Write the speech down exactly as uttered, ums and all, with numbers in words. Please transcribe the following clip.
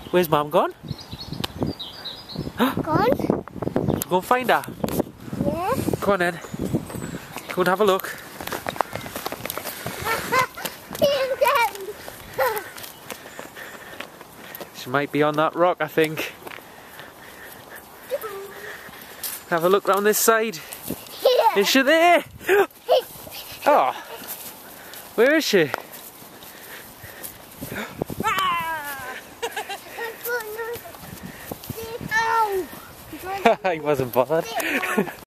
Where's Mum gone? Gone? Go and find her. Yeah. Come on then. Go and have a look. She might be on that rock, I think. Have a look round this side. Here. Is she there? Oh, where is she? Oh. He wasn't bothered.